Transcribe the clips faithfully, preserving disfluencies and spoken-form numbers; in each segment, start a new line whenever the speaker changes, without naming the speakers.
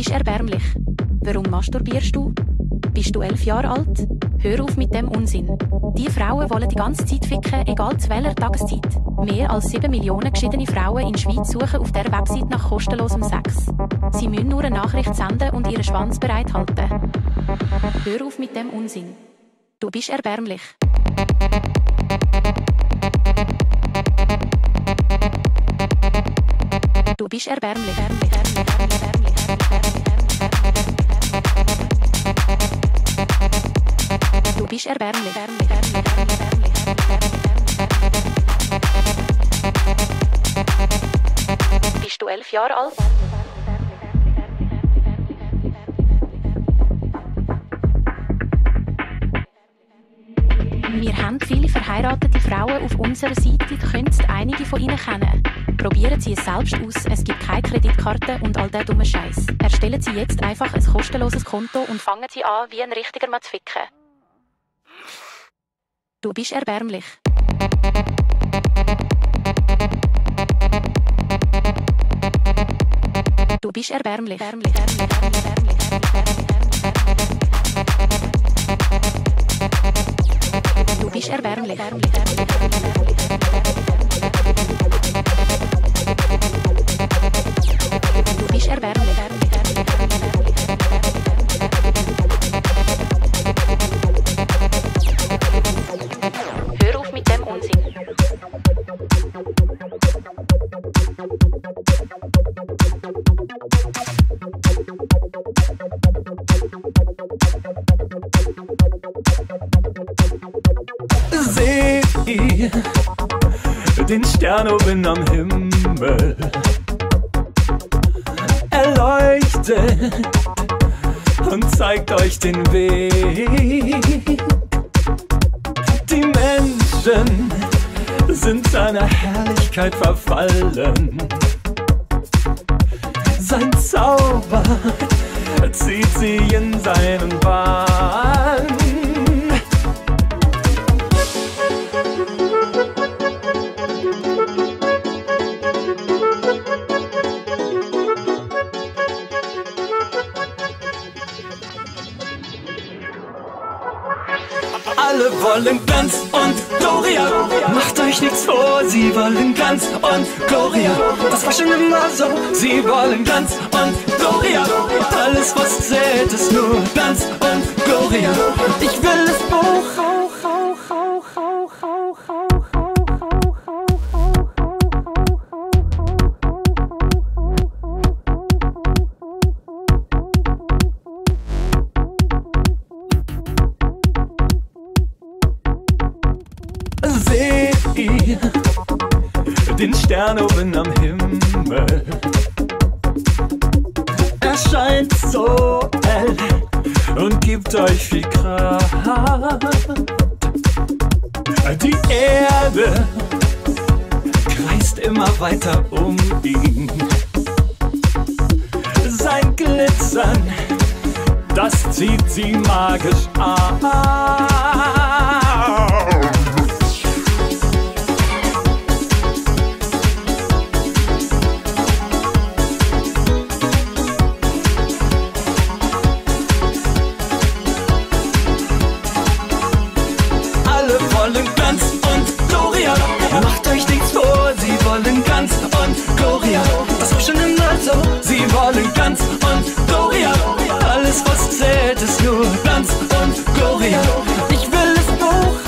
bist erbärmlich. Warum masturbierst du? Bist du elf Jahre alt? Hör auf mit dem Unsinn. Die Frauen wollen die ganze Zeit ficken, egal zu welcher Tageszeit. Mehr als sieben Millionen geschiedene Frauen in der Schweiz suchen auf dieser Website nach kostenlosem Sex. Sie müssen nur eine Nachricht senden und ihren Schwanz bereithalten. Hör auf mit dem Unsinn. Du bist erbärmlich. Du bist erbärmlich. Du bist erbärmlich. Bist du elf Jahre alt? Wir haben viele verheiratete Frauen auf unserer Seite, du könntest einige von ihnen kennen. Probieren Sie es selbst aus, es gibt keine Kreditkarte und all der dumme Scheiß. Erstellen Sie jetzt einfach ein kostenloses Konto und fangen Sie an, wie ein richtiger Mann zu ficken. Du bist erbärmlich. Du bist erbärmlich. Du bist erbärmlich. Du bist erbärmlich. Hör auf mit dem Unsinn.
Seh den Stern oben am Himmel, er leuchtet und zeigt euch den Weg. Die Menschen sind seiner Herrlichkeit verfallen. Sein Zauber zieht sie in seinen Bann. Alle wollen Glanz und Gloria. Macht euch nichts vor, sie wollen Glanz und Gloria. Das war schon immer so. Sie wollen Glanz und Gloria. Alles was zählt ist nur Glanz und Gloria. Ich will es hoch. Seh den Stern oben am Himmel, er scheint so hell und gibt euch viel Kraft. Die Erde kreist immer weiter um ihn. Sein Glitzern, das zieht sie magisch an. Glanz und Gloria. Macht euch nichts vor, sie wollen Glanz und Gloria. Das war schon immer so. Sie wollen Glanz und Gloria. Alles was zählt ist nur Glanz und Gloria. Ich will es hoch.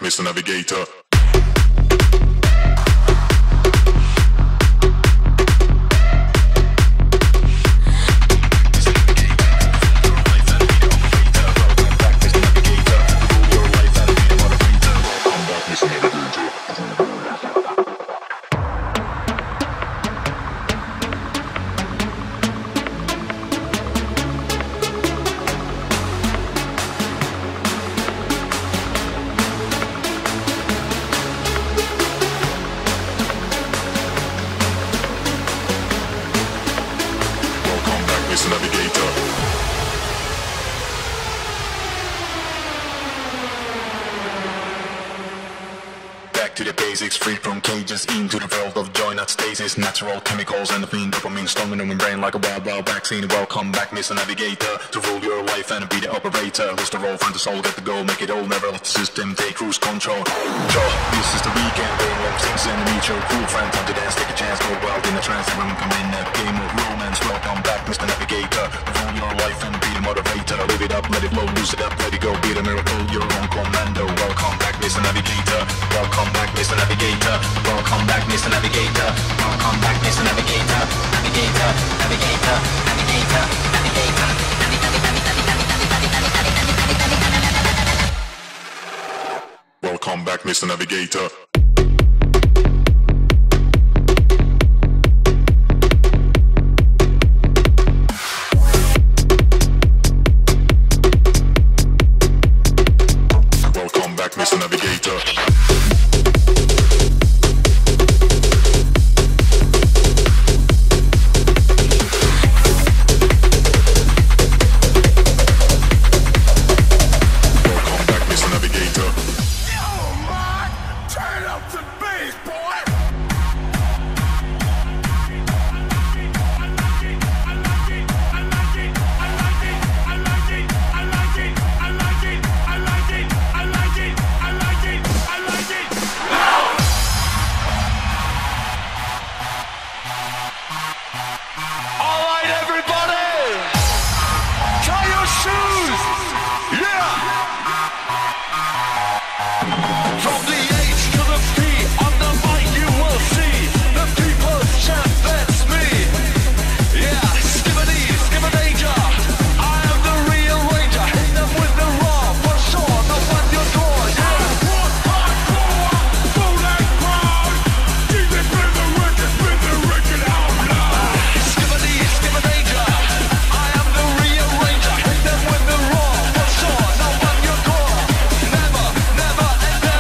Mister Navigator.
Natural chemicals and the fiend dopamine strong in the brain like a wild wild vaccine. Welcome back, Mister Navigator, to rule your life and be the operator. Lose the role, find the soul, get the goal, make it all. Never let the system take cruise control. Sure, this is the weekend, bring them things and meet your cool friend. Time to dance, take a chance, go wild in a trance. Everyone come in a game of romance. Welcome back, Mister Navigator, to rule your life and be the motivator. Live it up, let it flow, lose it up, let it go, be the miracle. You're on commando. Welcome back, Mister Navigator. Welcome back, Mister Navigator. Welcome back, Mister Navigator. Welcome back, Mister Navigator. Navigator, navigator, navigator, navigator, navigator.
Welcome back, Mister Navigator. Welcome back, Mister Navigator.
Never, never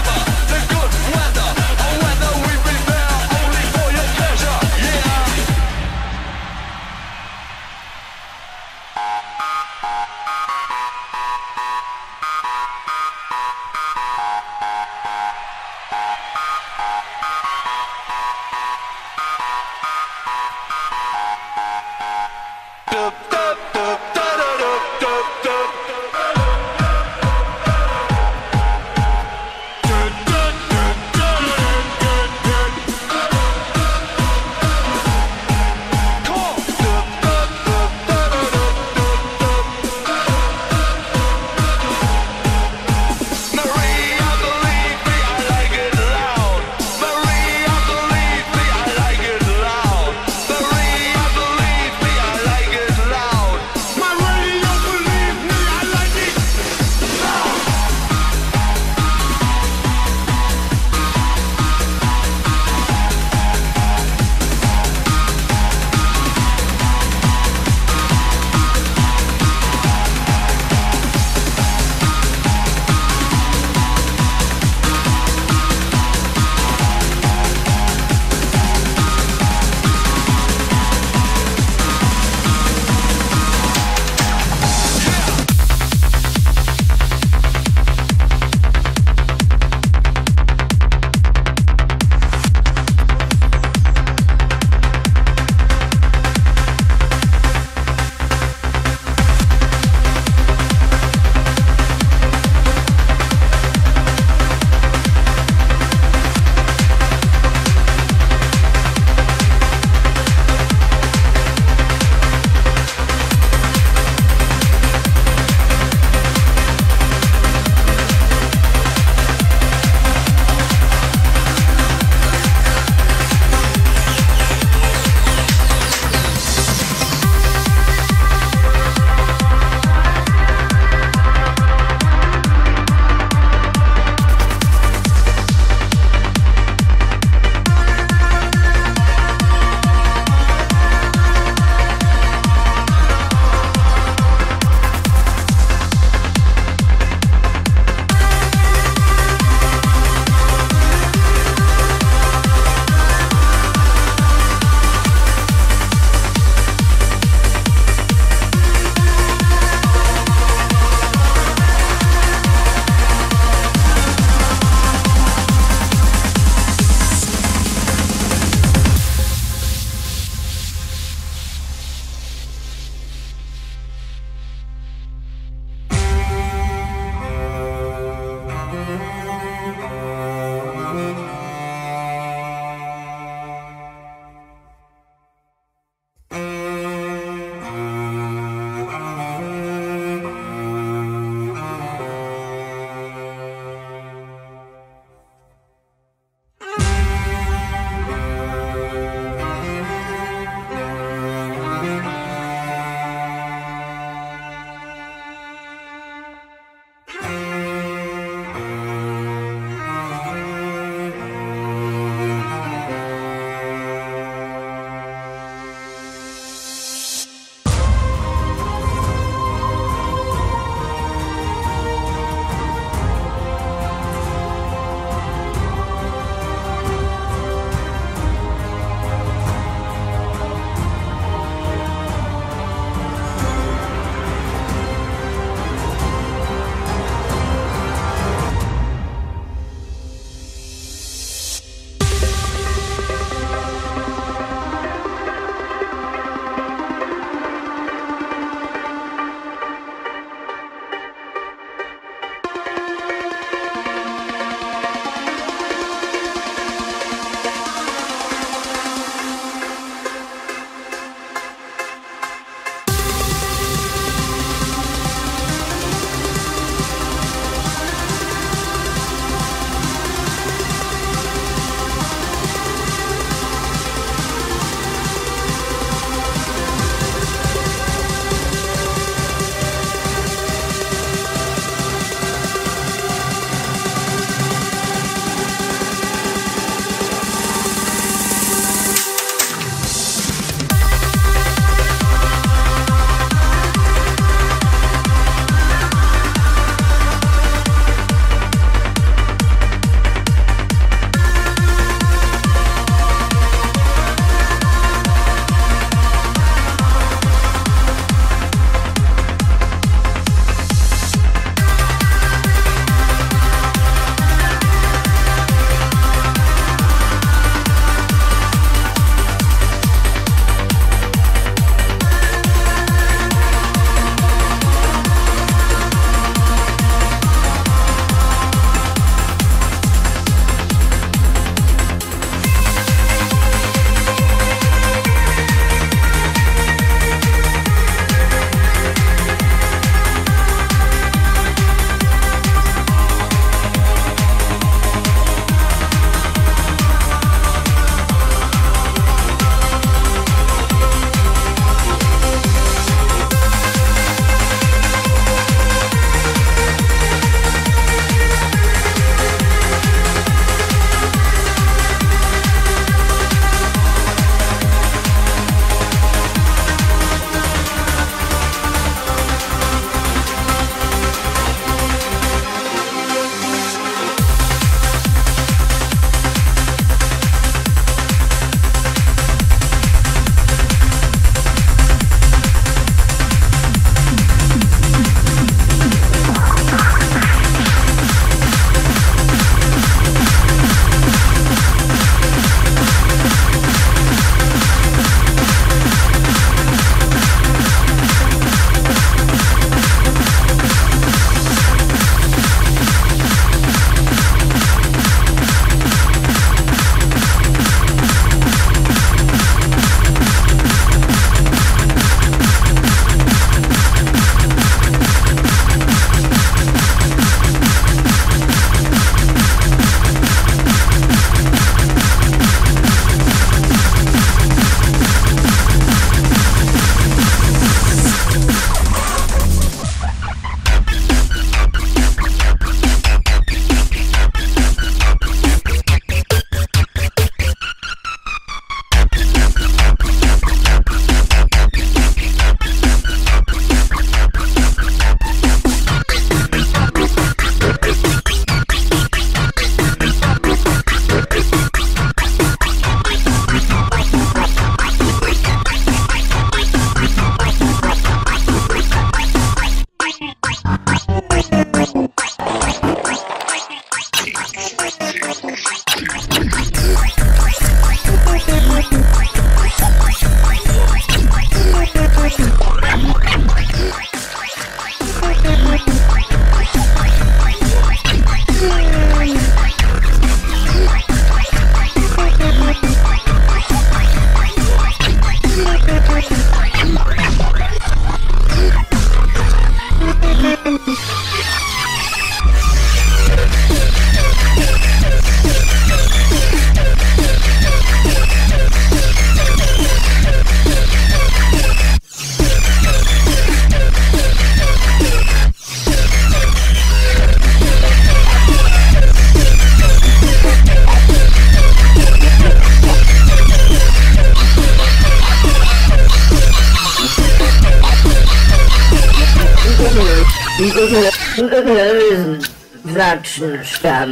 Satschen stammen.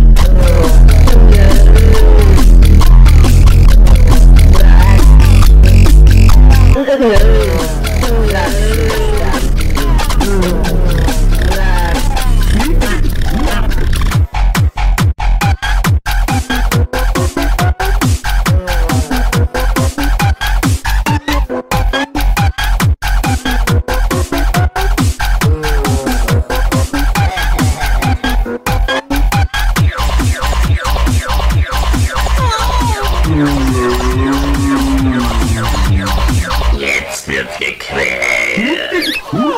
Jetzt wird gequält.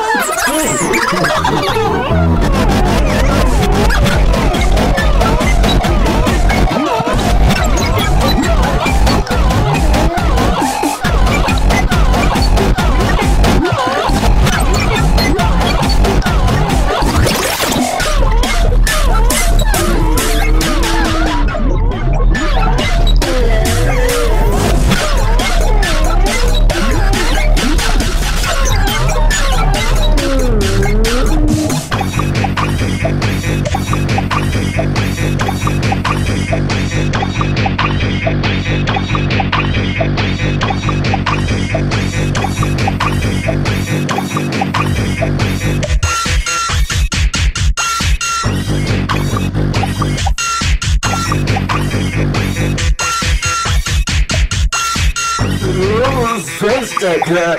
Fensterknack.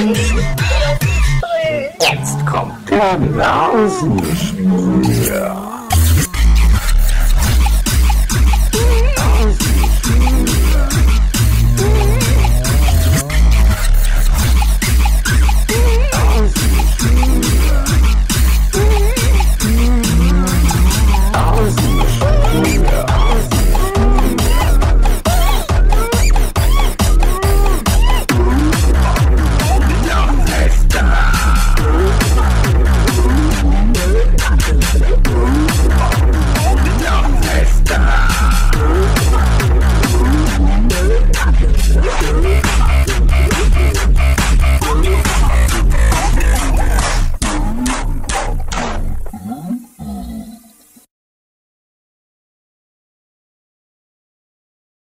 Jetzt kommt der Nasenspieler.